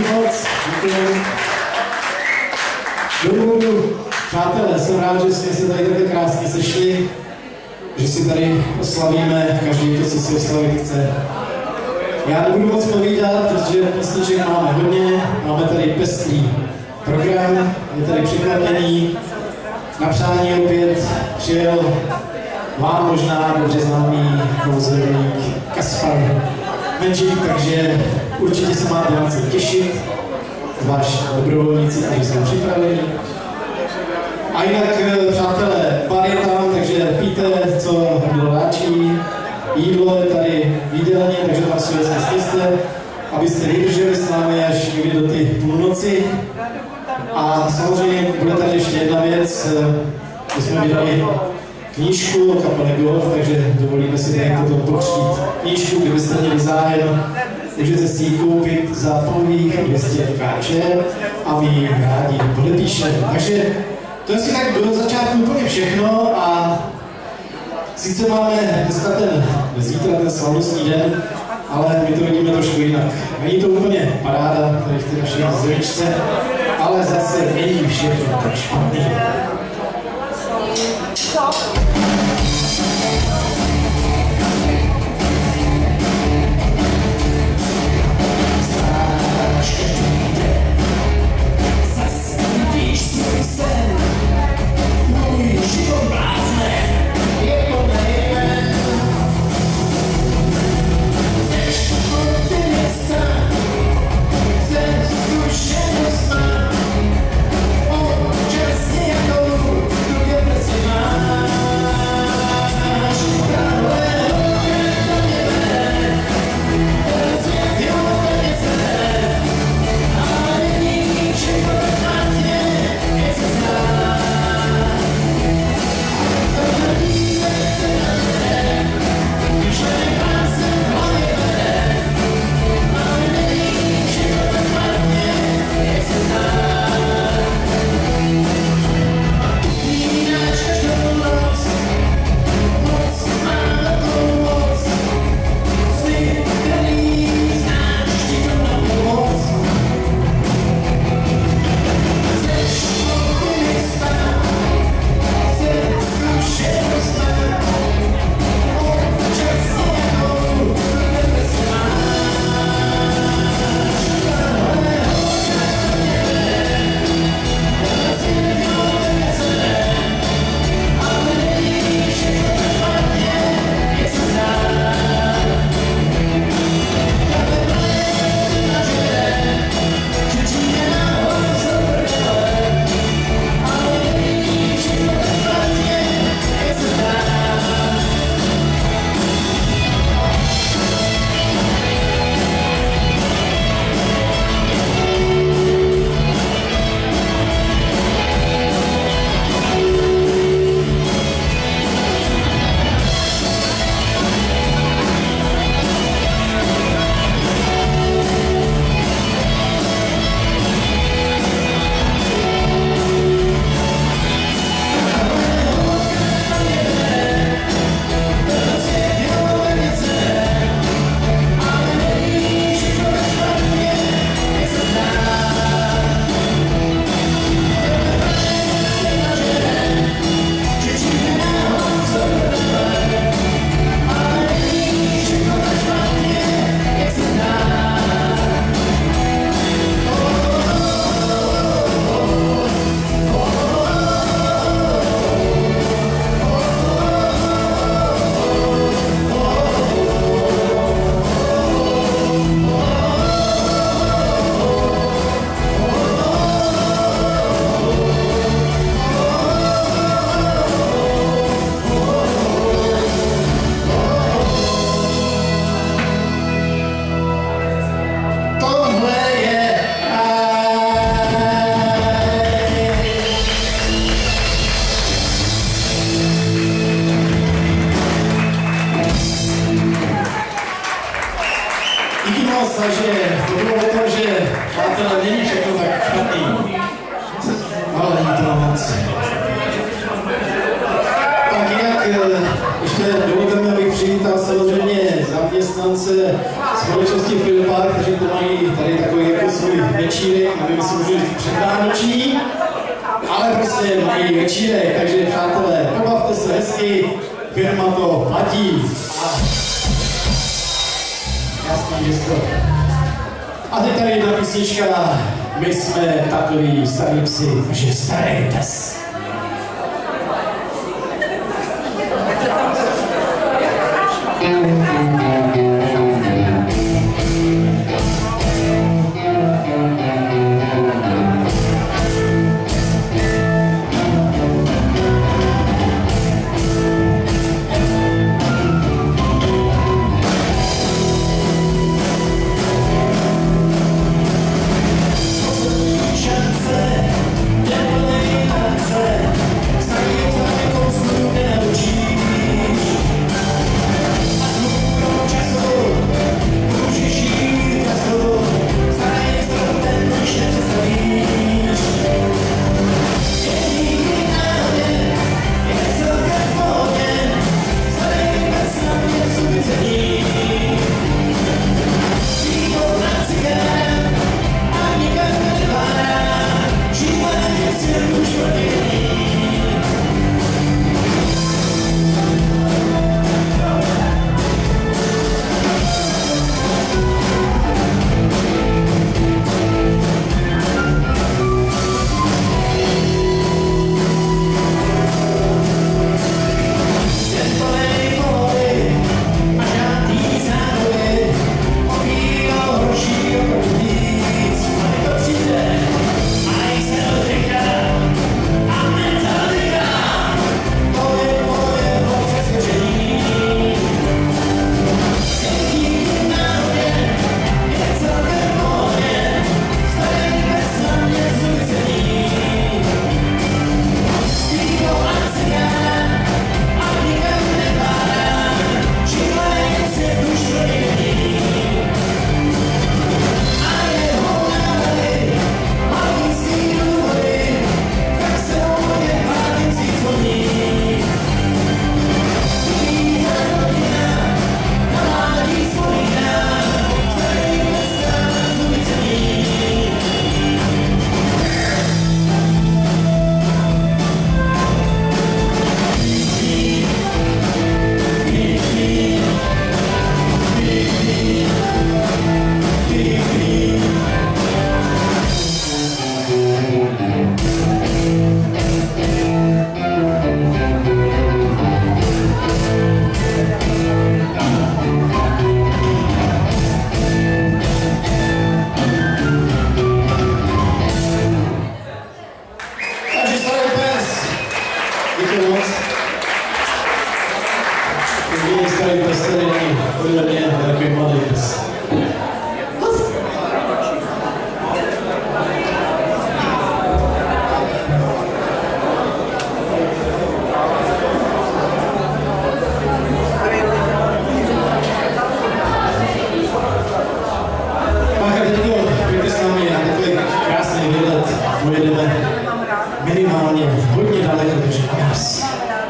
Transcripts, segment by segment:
moc. Děkuji. Do úvodu, přátelé, jsem rád, že jsme se tady takhle krásně sešli, že si tady oslavíme každý to, co si oslavit chce. Já nebudu moc povídat, protože písniček máme hodně, máme tady pestrý program, je tady překvapený. Na přání opět přijel vám možná dobře známý kouzelník Kaspar Menčík, takže určitě se máte na co těšit, zvlášť dobrovolníci, kteří jsou připraveni. A jinak, přátelé, bar je tam, takže pijte, co hrdlo ráčí. Jídlo je tady v jídelně, takže tam si vezme sněste, abyste vydrželi s námi až někdy do ty půlnoci. A samozřejmě bude tady ještě jedna věc, my jsme vydali knížku o kapele Golf, takže dovolíme si tady potom potřít knížku, kdybyste měli zájem, můžete si ji koupit za pouhých 200 Kč a my ji rádi podepíšeme. Takže to je si tak do začátku úplně všechno a sice máme dneska zítra ten slavnostní den, ale my to vidíme trošku jinak. Není to úplně paráda tady v té naší zvěčce, ale zase není všechno tak špatný. Takže to bylo o tom, že přátelé, není všechno tak špatný, ale není to moc. Tak jinak ještě dovolte mi, abych přivítal samozřejmě zaměstnance společnosti Filmpark, kteří to mají tady takový jako svůj večírek, nevím, jestli můžu říct předvánoční, ale prostě mají večírek, takže přátelé, pobavte se hezky, firma to platí. Jasný gesto. A teď tady jedna písnička, my jsme takový starý psi, že starý pes. Pojedeme minimálně hodně daleko, takže na nás.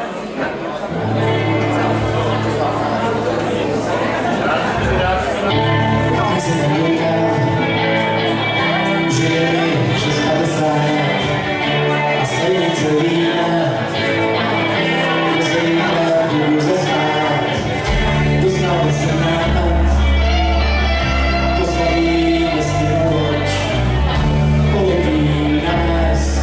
Tak se nedoká, že je mi přes 50 a stejně co víme, že se jít budu zasmát, doznal jsem nápad, postaví nesmí noč, polepí nás.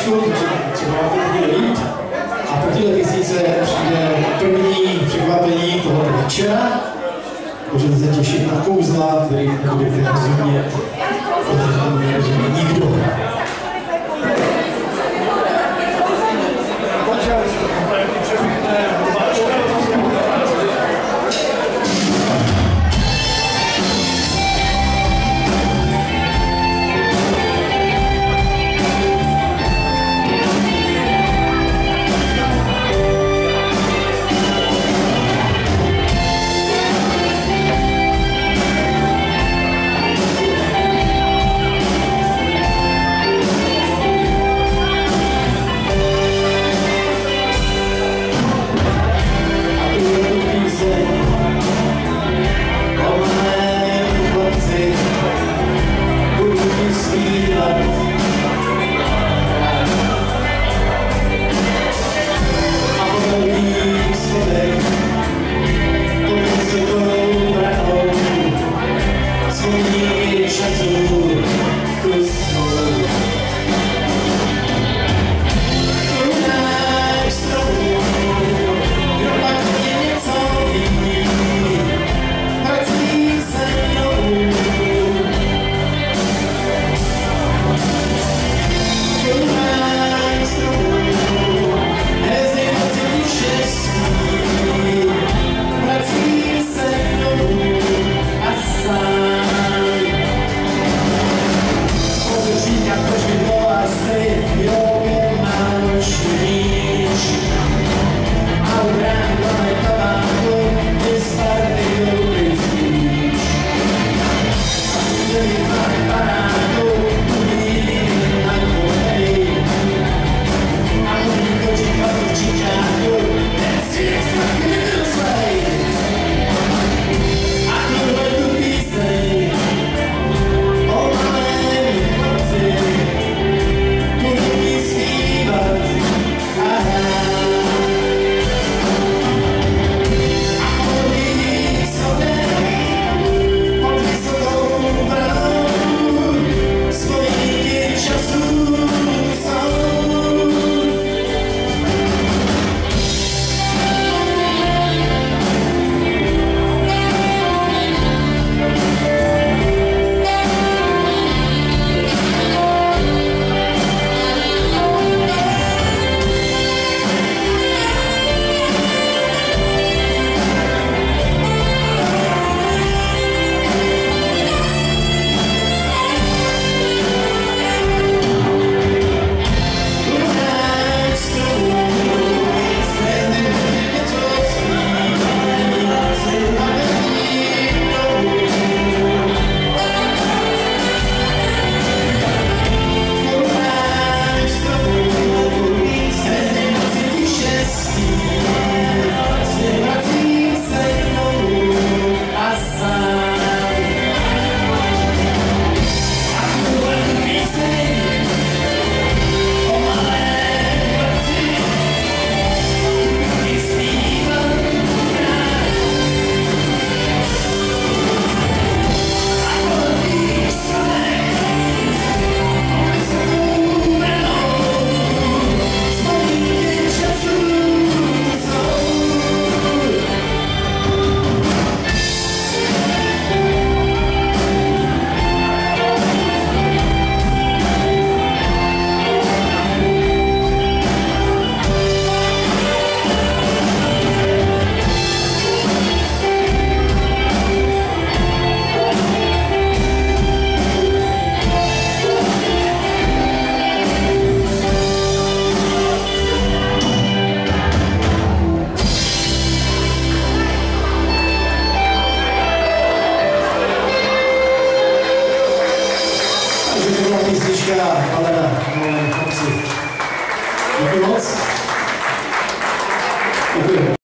písničku, takže třeba vám to bude líp. A po této písnice přijde první překvapení tohoto večera. Můžete se těšit na kouzla, který nebudete rozumět, protože tomu nerozumí nikdo. písnička Alena, moje chlapci. Děkuji moc.